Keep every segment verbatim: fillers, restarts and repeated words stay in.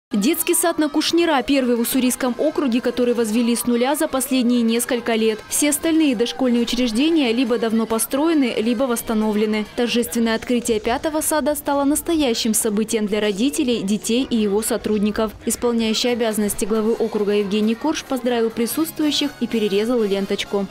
Детский сад на Кушнира – первый в Уссурийском округе, который возвели с нуля за последние несколько лет. Все остальные дошкольные учреждения либо давно построены, либо восстановлены. Торжественное открытие пятого сада стало настоящим событием для родителей, детей и его сотрудников. Исполняющий обязанности главы округа Евгений Корж поздравил присутствующих и перерезал ленточку.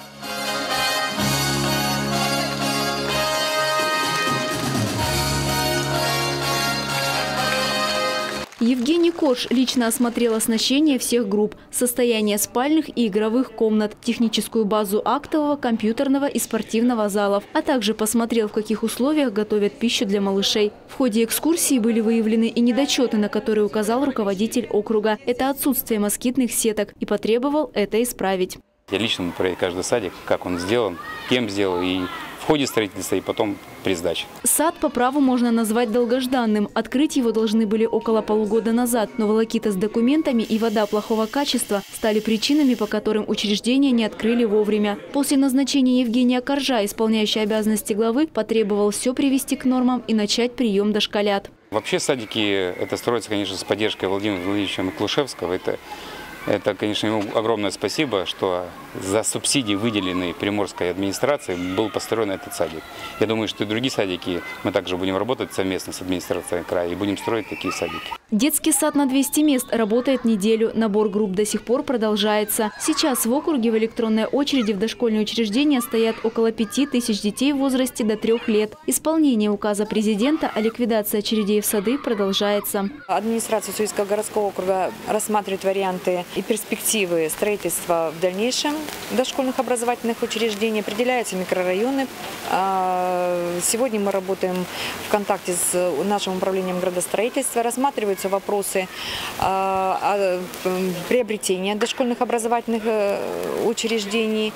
Евгений Корж лично осмотрел оснащение всех групп, состояние спальных и игровых комнат, техническую базу актового, компьютерного и спортивного залов, а также посмотрел, в каких условиях готовят пищу для малышей. В ходе экскурсии были выявлены и недочеты, на которые указал руководитель округа. Это отсутствие москитных сеток, и потребовал это исправить. Я лично проверю каждый садик, как он сделан, кем сделан, и в ходе строительства, и потом при сдаче. Сад по праву можно назвать долгожданным. Открыть его должны были около полугода назад, но волокита с документами и вода плохого качества стали причинами, по которым учреждения не открыли вовремя. После назначения Евгения Коржа, исполняющий обязанности главы, потребовал все привести к нормам и начать прием дошколят. Вообще садики, это строится, конечно, с поддержкой Владимира Владимировича Миклушевского. Это Это, конечно, ему огромное спасибо, что за субсидии, выделенные Приморской администрацией, был построен этот садик. Я думаю, что и другие садики мы также будем работать совместно с администрацией края и будем строить такие садики. Детский сад на двести мест работает неделю. Набор групп до сих пор продолжается. Сейчас в округе в электронной очереди в дошкольные учреждения стоят около пяти тысяч детей в возрасте до трех лет. Исполнение указа президента о ликвидации очередей в сады продолжается. Администрация Уссурийского городского округа рассматривает варианты и перспективы строительства в дальнейшем дошкольных образовательных учреждений. Определяются микрорайоны. Сегодня мы работаем в контакте с нашим управлением градостроительства. Рассматриваются вопросы приобретения дошкольных образовательных учреждений,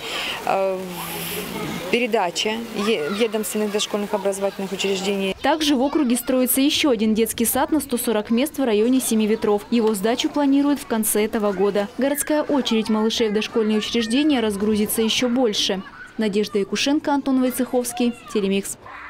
передачи ведомственных дошкольных образовательных учреждений. Также в округе строится еще один детский сад на сто сорок мест в районе Семи Ветров. Его сдачу планируют в конце этого года. Городская очередь малышей в дошкольные учреждения разгрузится еще больше. Надежда Якушенко, Антон Войцеховский, Телемикс.